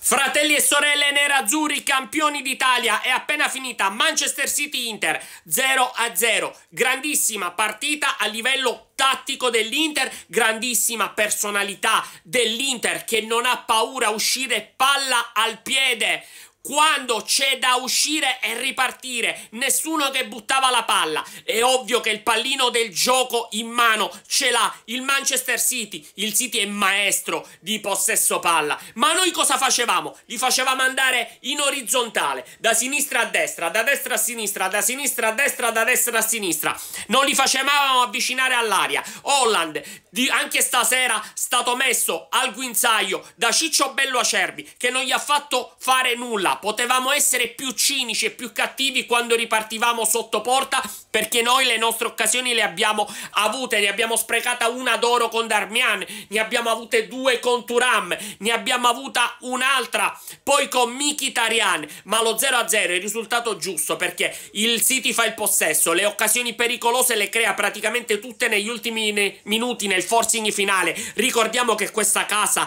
Fratelli e sorelle nerazzurri, campioni d'Italia, è appena finita Manchester City-Inter 0-0. Grandissima partita a livello tattico dell'Inter, grandissima personalità dell'Inter che non ha paura a uscire palla al piede. Quando c'è da uscire e ripartire, nessuno che buttava la palla. È ovvio che il pallino del gioco in mano ce l'ha il Manchester City. Il City è maestro di possesso palla. Ma noi cosa facevamo? Li facevamo andare in orizzontale, da sinistra a destra, da destra a sinistra, da sinistra a destra, da destra a sinistra. Non li facevamo avvicinare all'aria. Holland, anche stasera, stato messo al guinzaglio da Ciccio Bello Acerbi, che non gli ha fatto fare nulla. Potevamo essere più cinici e più cattivi quando ripartivamo sotto porta, perché noi le nostre occasioni le abbiamo avute. Ne abbiamo sprecata una d'oro con Darmian, ne abbiamo avute due con Thuram, ne abbiamo avuta un'altra poi con Mkhitaryan. Ma lo 0-0 è il risultato giusto, perché il City fa il possesso, le occasioni pericolose le crea praticamente tutte negli ultimi minuti nel forcing finale. Ricordiamo che questa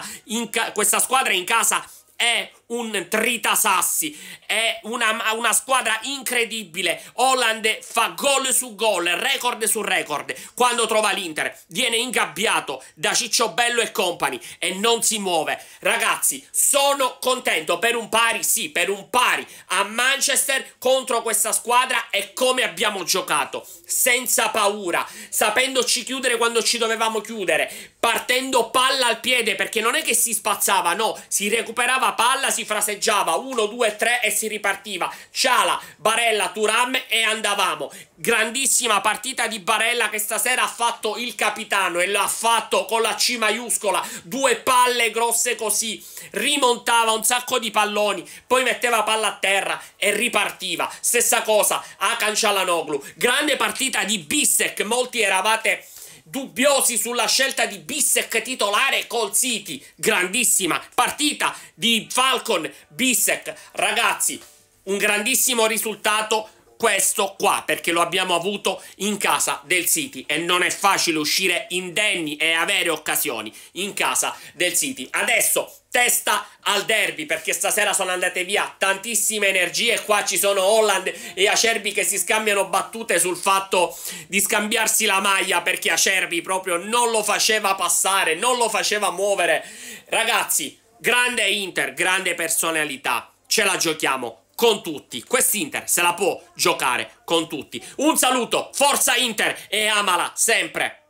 squadra in casa è un tritasassi, è una squadra incredibile. Holland fa gol su gol, record su record. Quando trova l'Inter viene ingabbiato da Ciccio Bello e compagni e non si muove. Ragazzi, sono contento per un pari, sì, per un pari a Manchester contro questa squadra. E come abbiamo giocato, senza paura, sapendoci chiudere quando ci dovevamo chiudere, partendo palla al piede, perché non è che si spazzava, no, si recuperava palla, si fraseggiava 1, 2, 3 e si ripartiva. Ciala, Barella, Thuram e andavamo. Grandissima partita di Barella, che stasera ha fatto il capitano e l'ha fatto con la C maiuscola. Due palle grosse così, rimontava un sacco di palloni, poi metteva palla a terra e ripartiva. Stessa cosa a Calhanoglu. Grande partita di Bissek. Molti eravate dubbiosi sulla scelta di Bissek titolare col City. Grandissima partita di Falcon Bissek. Ragazzi, un grandissimo risultato questo qua, perché lo abbiamo avuto in casa del City e non è facile uscire indenni e avere occasioni in casa del City. Adesso testa al derby, perché stasera sono andate via tantissime energie. Qua ci sono Holland e Acerbi che si scambiano battute sul fatto di scambiarsi la maglia, perché Acerbi proprio non lo faceva passare, non lo faceva muovere. Ragazzi, grande Inter, grande personalità, ce la giochiamo con tutti. Quest'Inter se la può giocare con tutti. Un saluto, forza Inter e amala sempre.